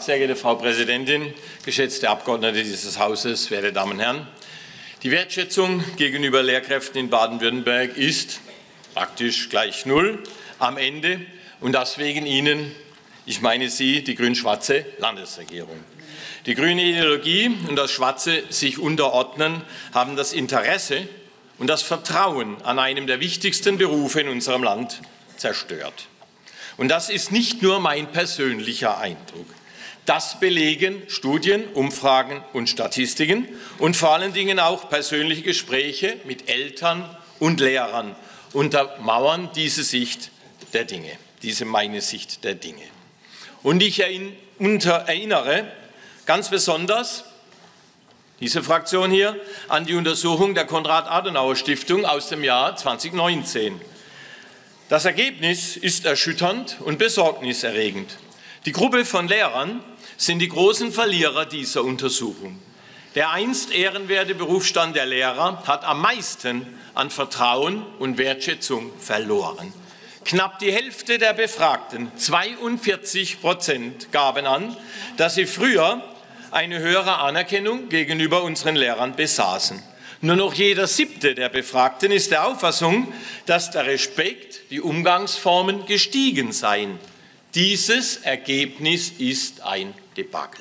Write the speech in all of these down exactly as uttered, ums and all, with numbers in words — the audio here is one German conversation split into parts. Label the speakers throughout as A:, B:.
A: sehr geehrte Frau Präsidentin, geschätzte Abgeordnete dieses Hauses, werte Damen und Herren! Die Wertschätzung gegenüber Lehrkräften in Baden-Württemberg ist praktisch gleich null am Ende, und das wegen Ihnen, ich meine Sie, die grün-schwarze Landesregierung. Die grüne Ideologie und das schwarze sich unterordnen haben das Interesse und das Vertrauen an einem der wichtigsten Berufe in unserem Land zerstört. Und das ist nicht nur mein persönlicher Eindruck. Das belegen Studien, Umfragen und Statistiken und vor allen Dingen auch persönliche Gespräche mit Eltern und Lehrern untermauern diese Sicht der Dinge, diese meine Sicht der Dinge. Und ich erinnere ganz besonders diese Fraktion hier an die Untersuchung der Konrad-Adenauer-Stiftung aus dem Jahr zweitausendneunzehn. Das Ergebnis ist erschütternd und besorgniserregend. Die Gruppe von Lehrern sind die großen Verlierer dieser Untersuchung. Der einst ehrenwerte Berufsstand der Lehrer hat am meisten an Vertrauen und Wertschätzung verloren. Knapp die Hälfte der Befragten, zweiundvierzig Prozent, gaben an, dass sie früher eine höhere Anerkennung gegenüber unseren Lehrern besaßen. Nur noch jeder Siebte der Befragten ist der Auffassung, dass der Respekt, die Umgangsformen gestiegen seien. Dieses Ergebnis ist ein Debakel.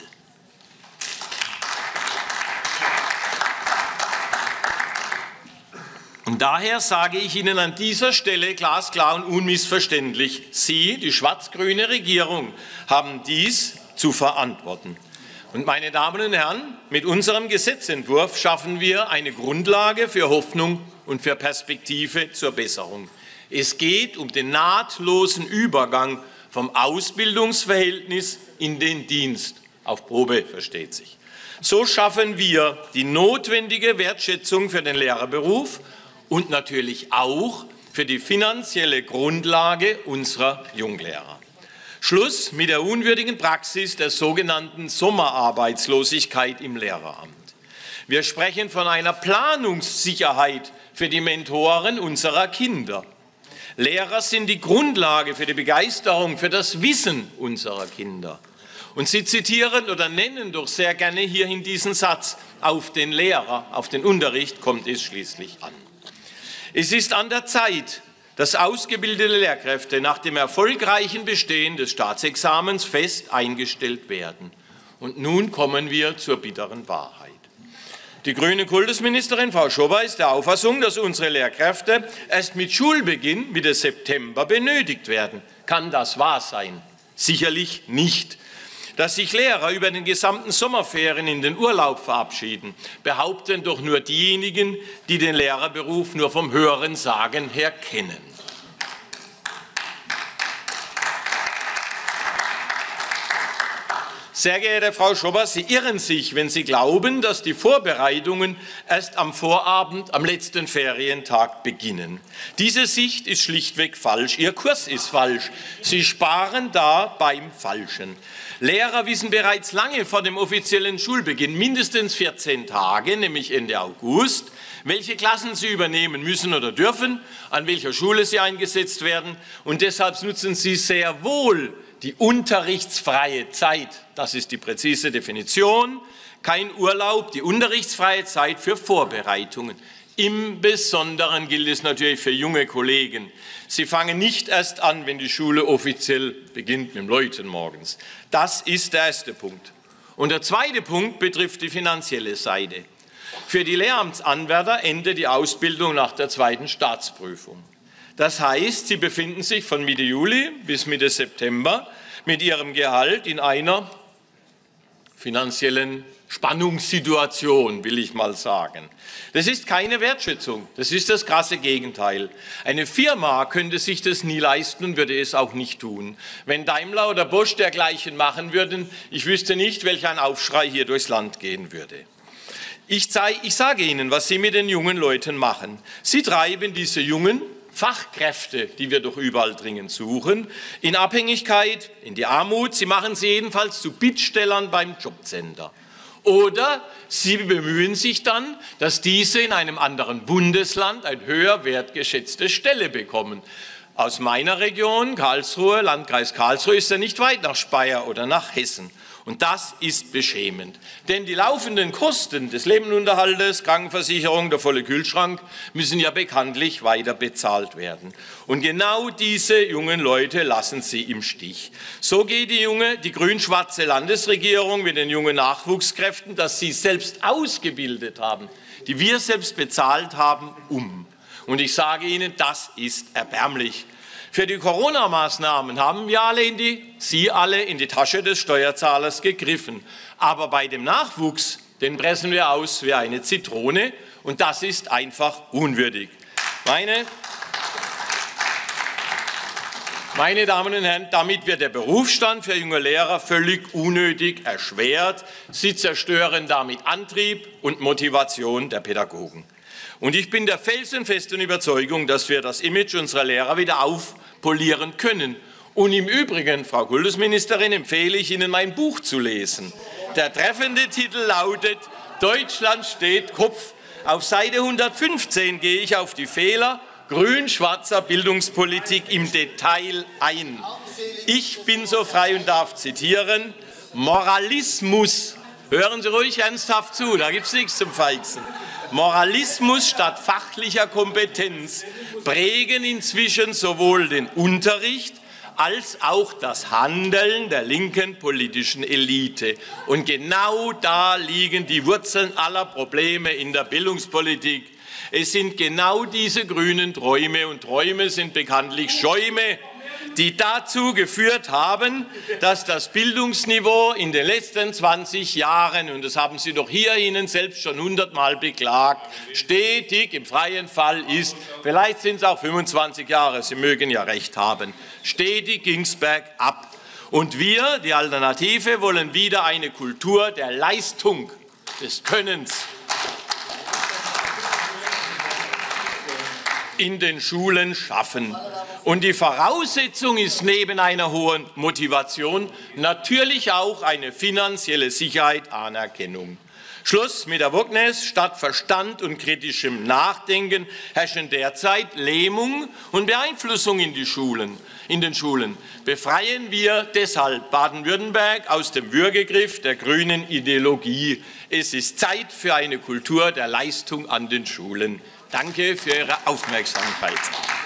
A: Und daher sage ich Ihnen an dieser Stelle glasklar und unmissverständlich: Sie, die schwarz-grüne Regierung, haben dies zu verantworten. Und meine Damen und Herren, mit unserem Gesetzentwurf schaffen wir eine Grundlage für Hoffnung und für Perspektive zur Besserung. Es geht um den nahtlosen Übergang vom Ausbildungsverhältnis in den Dienst. Auf Probe, versteht sich. So schaffen wir die notwendige Wertschätzung für den Lehrerberuf und natürlich auch für die finanzielle Grundlage unserer Junglehrer. Schluss mit der unwürdigen Praxis der sogenannten Sommerarbeitslosigkeit im Lehreramt. Wir sprechen von einer Planungssicherheit für die Mentoren unserer Kinder. Lehrer sind die Grundlage für die Begeisterung, für das Wissen unserer Kinder. Und Sie zitieren oder nennen doch sehr gerne hierhin diesen Satz: Auf den Lehrer, auf den Unterricht kommt es schließlich an. Es ist an der Zeit, dass ausgebildete Lehrkräfte nach dem erfolgreichen Bestehen des Staatsexamens fest eingestellt werden. Und nun kommen wir zur bitteren Wahrheit. Die grüne Kultusministerin Frau Schober ist der Auffassung, dass unsere Lehrkräfte erst mit Schulbeginn Mitte September benötigt werden. Kann das wahr sein? Sicherlich nicht. Dass sich Lehrer über den gesamten Sommerferien in den Urlaub verabschieden, behaupten doch nur diejenigen, die den Lehrerberuf nur vom Hörensagen her kennen. Sehr geehrte Frau Schober, Sie irren sich, wenn Sie glauben, dass die Vorbereitungen erst am Vorabend, am letzten Ferientag beginnen. Diese Sicht ist schlichtweg falsch. Ihr Kurs ist falsch. Sie sparen da beim Falschen. Lehrer wissen bereits lange vor dem offiziellen Schulbeginn, mindestens vierzehn Tage, nämlich Ende August, welche Klassen sie übernehmen müssen oder dürfen, an welcher Schule sie eingesetzt werden. Und deshalb nutzen sie sehr wohl die unterrichtsfreie Zeit. Das ist die präzise Definition. Kein Urlaub, die unterrichtsfreie Zeit für Vorbereitungen. Im Besonderen gilt es natürlich für junge Kollegen. Sie fangen nicht erst an, wenn die Schule offiziell beginnt mit dem Läuten morgens. Das ist der erste Punkt. Und der zweite Punkt betrifft die finanzielle Seite. Für die Lehramtsanwärter endet die Ausbildung nach der zweiten Staatsprüfung. Das heißt, sie befinden sich von Mitte Juli bis Mitte September mit ihrem Gehalt in einer finanziellen Spannungssituation, will ich mal sagen. Das ist keine Wertschätzung, das ist das krasse Gegenteil. Eine Firma könnte sich das nie leisten und würde es auch nicht tun. Wenn Daimler oder Bosch dergleichen machen würden, ich wüsste nicht, welch ein Aufschrei hier durchs Land gehen würde. Ich, zeige, ich sage Ihnen, was Sie mit den jungen Leuten machen. Sie treiben diese jungen Fachkräfte, die wir doch überall dringend suchen, in Abhängigkeit, in die Armut. Sie machen sie jedenfalls zu Bittstellern beim Jobcenter. Oder Sie bemühen sich dann, dass diese in einem anderen Bundesland eine höher wertgeschätzte Stelle bekommen. Aus meiner Region, Karlsruhe, Landkreis Karlsruhe, ist er nicht weit nach Speyer oder nach Hessen. Und das ist beschämend. Denn die laufenden Kosten des Lebensunterhaltes, Krankenversicherung, der volle Kühlschrank, müssen ja bekanntlich weiter bezahlt werden. Und genau diese jungen Leute lassen Sie im Stich. So geht die junge, die grün-schwarze Landesregierung mit den jungen Nachwuchskräften, das Sie selbst ausgebildet haben, die wir selbst bezahlt haben, um. Und ich sage Ihnen, das ist erbärmlich. Für die Corona-Maßnahmen haben wir alle in die, Sie alle in die Tasche des Steuerzahlers gegriffen. Aber bei dem Nachwuchs, den pressen wir aus wie eine Zitrone. Und das ist einfach unwürdig. Meine, meine Damen und Herren, damit wird der Berufsstand für junge Lehrer völlig unnötig erschwert. Sie zerstören damit Antrieb und Motivation der Pädagogen. Und ich bin der felsenfesten Überzeugung, dass wir das Image unserer Lehrer wieder aufpolieren können. Und im Übrigen, Frau Kultusministerin, empfehle ich Ihnen, mein Buch zu lesen. Der treffende Titel lautet Deutschland steht Kopf. Auf Seite hundertfünfzehn gehe ich auf die Fehler grün-schwarzer Bildungspolitik im Detail ein. Ich bin so frei und darf zitieren, Moralismus, hören Sie ruhig ernsthaft zu, da gibt es nichts zum Feixen. Moralismus statt fachlicher Kompetenz prägen inzwischen sowohl den Unterricht als auch das Handeln der linken politischen Elite. Und genau da liegen die Wurzeln aller Probleme in der Bildungspolitik. Es sind genau diese grünen Träume, und Träume sind bekanntlich Schäume, die dazu geführt haben, dass das Bildungsniveau in den letzten zwanzig Jahren, und das haben Sie doch hier Ihnen selbst schon hundertmal beklagt, stetig im freien Fall ist, vielleicht sind es auch fünfundzwanzig Jahre, Sie mögen ja recht haben, stetig ging es bergab. Und wir, die Alternative, wollen wieder eine Kultur der Leistung, des Könnens in den Schulen schaffen. Und die Voraussetzung ist neben einer hohen Motivation natürlich auch eine finanzielle Sicherheit, Anerkennung. Schluss mit der Wokeness. Statt Verstand und kritischem Nachdenken herrschen derzeit Lähmung und Beeinflussung in die Schulen. In den Schulen befreien wir deshalb Baden-Württemberg aus dem Würgegriff der grünen Ideologie. Es ist Zeit für eine Kultur der Leistung an den Schulen. Danke für Ihre Aufmerksamkeit.